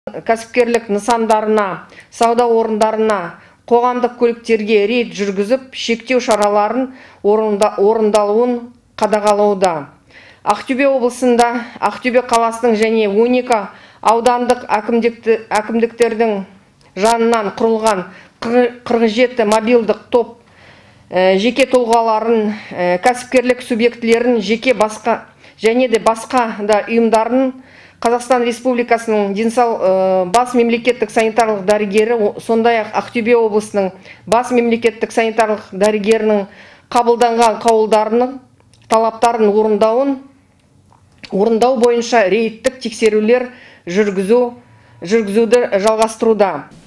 кәсіпкерлік нысандарына, сауда орындарына, қоғамдық көліктерге рейд жүргізіп, шектеу шараларын орындалуын қадағалауда. Ақтөбе облысында Ақтөбе қаласының және 12 аудандық әкімдіктердің жанынан құрылған 47 мобилдық топ жеке тұлғаларын, кәсіпкерлік субъектілерін, жеке басқа және де басқа да ұйымдарын Қазақстан Республикасының бас мемлекеттік санитарлық дәрігері, сондай-ақ Ақтөбе облысының бас мемлекеттік санитарлық дәрігерінің қабылданған қаулдарының талаптарын орындау бойынша рейдтік тексерулер жүргізуді жалғастыруда.